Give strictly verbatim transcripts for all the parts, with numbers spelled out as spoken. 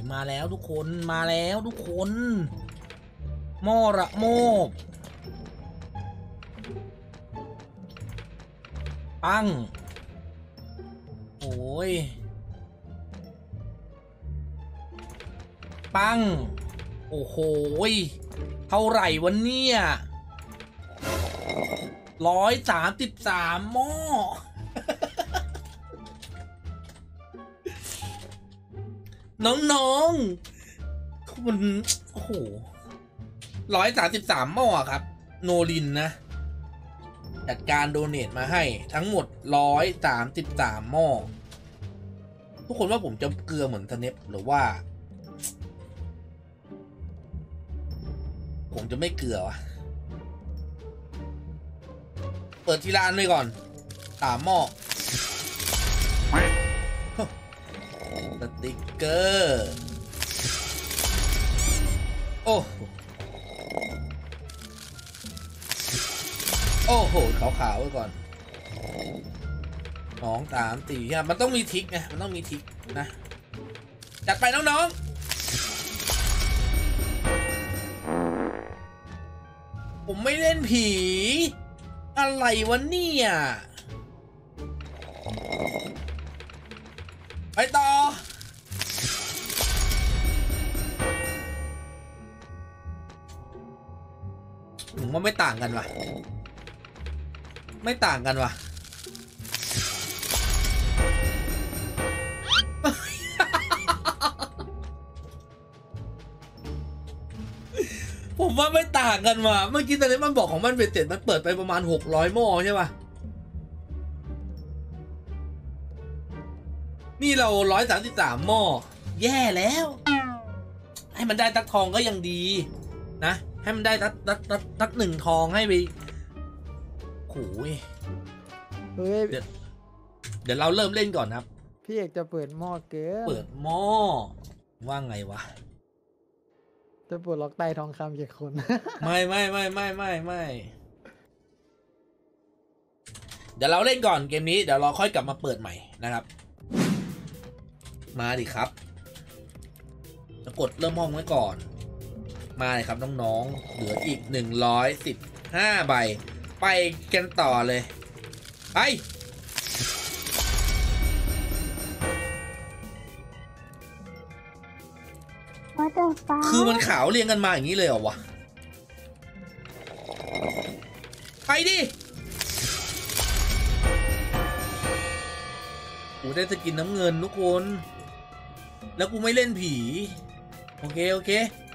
มาแล้วทุกคนมาแล้วทุกคนหม้อระโมบปังโอ้ยปังโอ้โหเท่าไหร่วันนี้ร้อยสามสิบสามหม้อ น้องๆคุณโอ้โหร้อยสามสิบสามหม้อครับโนลินนะจัดการโดเนทมาให้ทั้งหมดร้อยสามสิบสามหม้อทุกคนว่าผมจะเกลือเหมือนสเนปหรือว่าผมจะไม่เกลือวะเปิดทีละอันไปก่อนสามหม้อสติ๊กเกอร์โอ้โอ้โหขาวๆไว้ก่อนสองสามสี่ห้ามันต้องมีทิกไงมันต้องมีทิกนะจัดไปน้องๆผมไม่เล่นผีอะไรวะเนี่ยไปต่อผมว่าไม่ต่างกันว่ะไม่ต่างกันว่ะผมว่าไม่ต่างกันว่ะเมื่อกี้ตอนนี้มันบอกของมันเบ็ดเสร็จมันเปิดไปประมาณหกร้อยหม้อใช่ป่ะนี่เราร้อยสามสิบสามหม้อแย่แล้วให้มันได้ตักทองก็ยังดีนะให้มันได้ตักตักตักตักหนึ่งทองให้ไปโอ้ยเดี๋ยวเดี๋ยวเราเริ่มเล่นก่อนครับพี่เอกจะเปิดหม้อเกินเปิดหม้อว่าไงวะจะปลดล็อกไตทองคำกี่คนไม่ไม่ไม่ไม่ไม่ไม่เดี๋ยวเราเล่นก่อนเกมนี้เดี๋ยวเราค่อยกลับมาเปิดใหม่นะครับมาดิครับจะกดเริ่มห้องไว้ก่อนมาเลยครับน้องๆเหลืออีกหนึ่งร้อยสิบห้าใบไปกันต่อเลยไปคือมันขาวเรียงกันมาอย่างนี้เลยเหรอวะไปดิกูได้สกินน้ำเงินทุกคนแล้วกูไม่เล่นผีโอเคโอเค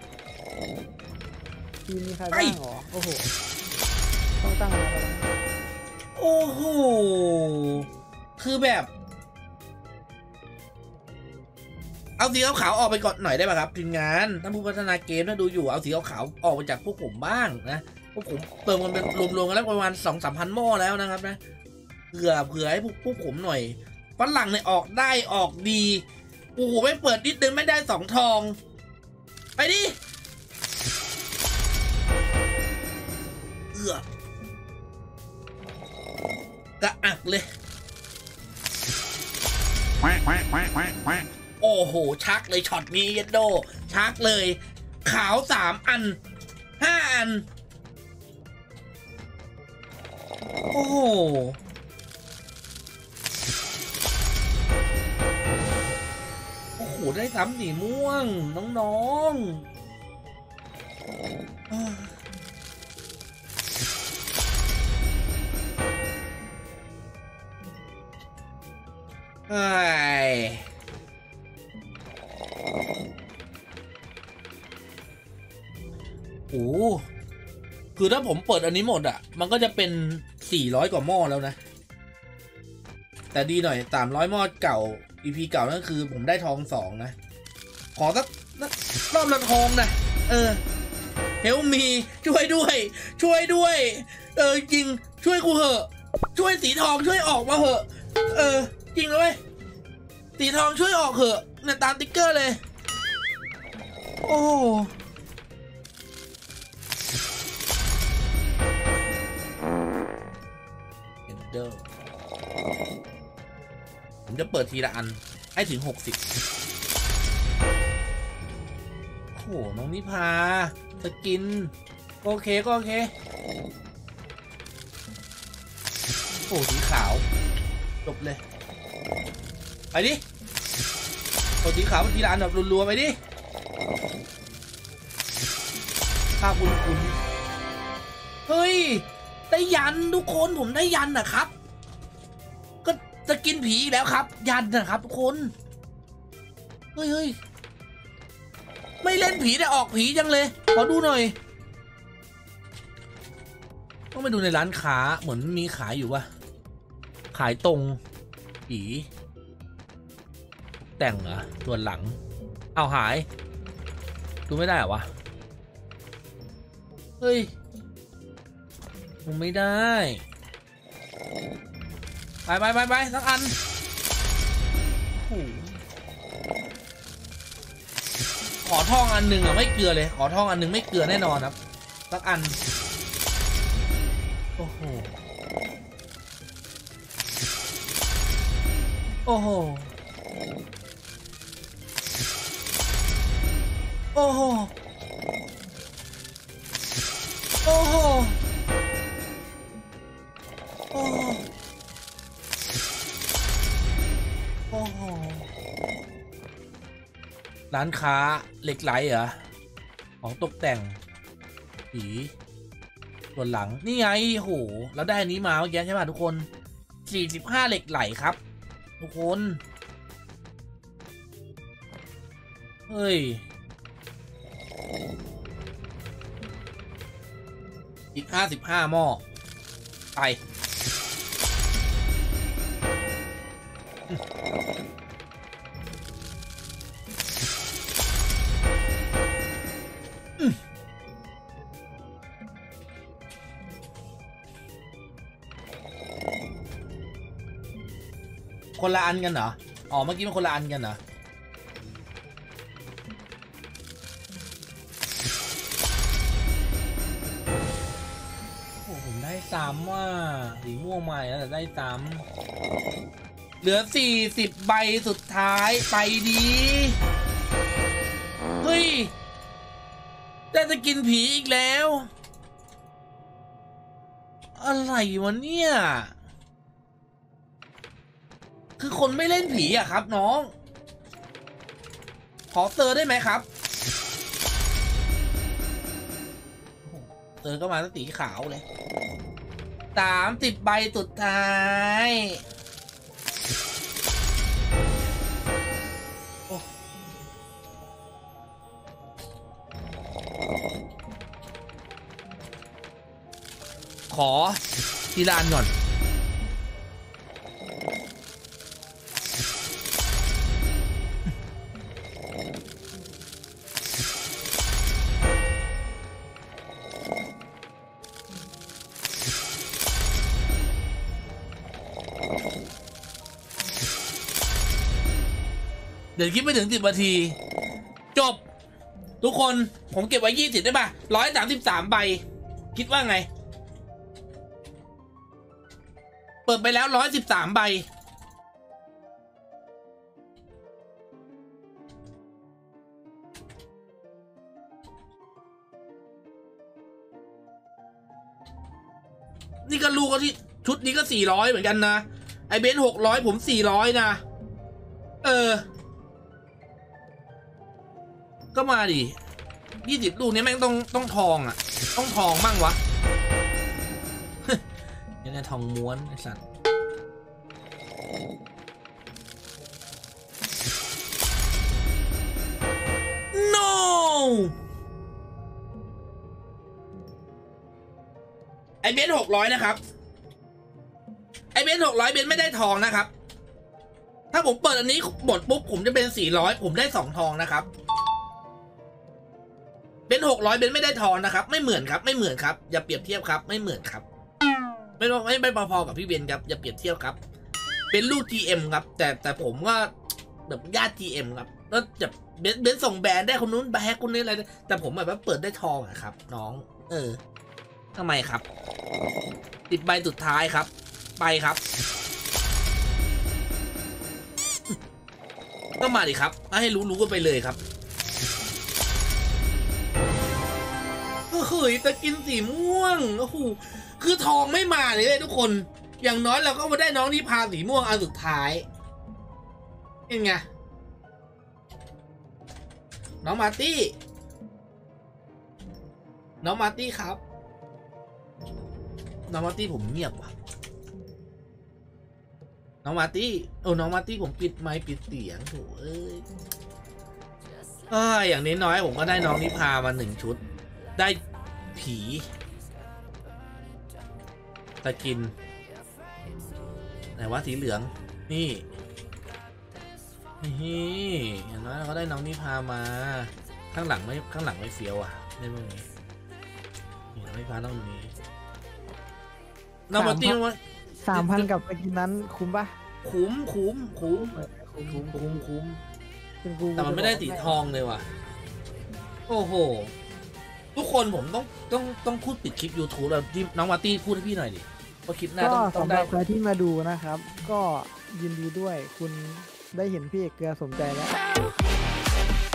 ทีมีใครบ้างหรอโอ้โหต้องตั้งอะไรกันโอ้โหคือแบบเอาสีขาวๆออกไปก่อนหน่อยได้ไหมครับทีมงานท่านผู้พัฒนาเกมถ้าดูอยู่เอาสีขาวๆออกไปจากพวกผมบ้างนะพวกผมเติมกันเป็นรวมๆกันแล้วประมาณสองสามพันหม้อแล้วนะครับนะเผื่อเผื่อให้พวกพวกผมหน่อยฝรั่งเนี่ยออกได้ออกดีโอ้โหไม่เปิดนิดนึงไม่ได้สองทองไปดิเอือกระอักเลยโอ้โหชักเลยช็อตนี้ยัดโดชักเลยขาวสามอันห้าอันโอ้โหโอ้โหได้ซ้ำสีม่วงน้องๆไอ้โอ้คือถ้าผมเปิดอันนี้หมดอ่ะมันก็จะเป็นสี่ร้อยกว่าหม้อแล้วนะแต่ดีหน่อยสามร้อยหม้อเก่า อี พี เก่านั่นคือผมได้ทองสองนะขอสักรอบละทองนะเออเฮลมีช่วยด้วยช่วยด้วยเออจริงช่วยกูเหอะช่วยสีทองช่วยออกมาเหอะเออจริงเลยสีทองช่วยออกเหอะเนี่ยตามติ๊กเกอร์เลยโอ้เดอร์ผมจะเปิดทีละอันให้ถึงหกสิบหน้องนิพาสกินโอเคก็โอเคโอ้สีขาวจบเลยไปดิโอ้สีขาวทีละอันแบบรัวๆไปดิภาพคุณคุณเฮ้ยได้ยันทุกคนผมได้ยันนะครับก็จะกินผีอีกแล้วครับยันนะครับทุกคนเฮ้ยเฮ้ยไม่เล่นผีแต่ออกผีจังเลยขอดูหน่อยต้องไปดูในร้านค้าเหมือนมีขายอยู่วะขายตรงผีแต่งเหรอส่วนหลังเอาหายดูไม่ได้เหรอวะเฮ้ยดูไม่ได้ไปไปไปไปสักอันโอ้ขอท่องอันหนึ่งอะไม่เกลือเลยขอท่องอันหนึ่งไม่เกลือแน่นอนครับสักอันโอ้โหโอ้โหโอ้โหโอ้โหโอ้โหโอ้โหร้านค้าเหล็กไหลเหรอของตกแต่งผีส่วนหลังนี่ไงโหเราได้อันนี้มาเมื่อกี้ใช่ไหมทุกคนสี่สิบห้าเหล็กไหลครับทุกคนเฮ้ยอีกห้าสิบห้าหม้อไปคนละอันกันเหรออ๋อเมื่อกี้มันคนละอันกันเหรอโอ้ผมได้ซ้ำว่าสีม่วงใหม่แล้วแต่ได้ซ้ำเหลือสี่สิบใบสุดท้ายไปดีเฮ้ยได้จะกินผีอีกแล้วอะไรวะเนี่ยคือคนไม่เล่นผีอะครับน้องขอเซอร์ได้ไหมครับเซอร์ก็มาสีขาวเลยสามสิบใบสุดท้ายขอทีละอันก่อนเดี๋ยวคิดไปถึงสิบนาทีจบทุกคนผมเก็บไว้ยี่สิบได้ป่ะร้อยสามสิบสามใบคิดว่าไงเปิดไปแล้วร้อยสิบสามใบนี่ก็ลูกก็ที่ชุดนี้ก็สี่ร้อยเหมือนกันนะไอเบนซ์หกร้อยผมสี่ร้อยนะเออก็มาดิยี่สิบลูกนี้แม่งต้องต้องทองอ่ะต้องทองมั่งวะ ยังไงทองม้วนไอ้สัตว์ no ไอเบนซ์หกร้อยนะครับไอเบนซ์หกร้อยเบนซ์ไม่ได้ทองนะครับถ้าผมเปิดอันนี้หมดปุ๊บผมจะเป็นสี่ร้อยผมได้สองทองนะครับเบนซ์หกร้อยเบนซ์ไม่ได้ทองนะครับไม่เหมือนครับไม่เหมือนครับอย่าเปรียบเทียบครับไม่เหมือนครับไม่ไม่ไม่พอๆกับพี่เบนซ์ครับอย่าเปรียบเทียบครับเป็นลูก จี เอ็ม ครับแต่แต่ผมก็แบบญาติ จี เอ็ม ครับแล้วจะเบนซ์เบนซ์ส่งแบรนด์ได้คนนู้นแบกคนนี้อะไรแต่ผมแบบว่าเปิดได้ทองอะครับน้องเออทำไมครับติดใบสุดท้ายครับไปครับก็มาดิครับให้รู้รู้กันไปเลยครับเฮ้ยตะกินสีม่วงโอ้โหคือทองไม่มาเลยเลยทุกคนอย่างน้อยเราก็มาได้น้องนิพาสีม่วงอันสุดท้ายเป็นไงน้องมาร์ตี้ น้องมาร์ตี้ครับ น้องมาร์ตี้ผมเงียบว่ะ น้องมาร์ตี้โอ้น้องมาร์ตี้ผมปิดไมค์ปิดเสียงโถเอ้ยเอ้ยอย่างนี้น้อยผมก็ได้น้องนิพามาหนึ่งชุด ได้ผีตะกินไหนว่าสีเหลืองนี่นี่อย่างน้อยเราก็ได้น้องนิพามาข้างหลังไม่ข้างหลังไม่เฟี้ยวอ่ะได้บ้างไหมนี่น้องนิพาต้องมีน้องมาร์ตี้ว่าสามพันกับตะกินนั้นคุ้มปะคุ้มคุ้มคุ้มคุ้มคุ้มคุ้มแต่มันไม่ได้สีทองเลยว่ะโอ้โหทุกคนผมต้องต้องต้องพูดปิดคลิป YouTube แล้วที่น้องมาร์ตี้พูดให้พี่หน่อยดิว่าคลิปหน้าก็ต้องต้องสำหได้รับใครที่มาดูนะครับ ก็ยินดีด้วยคุณได้เห็นพี่เอกเกลือสมใจแล้ว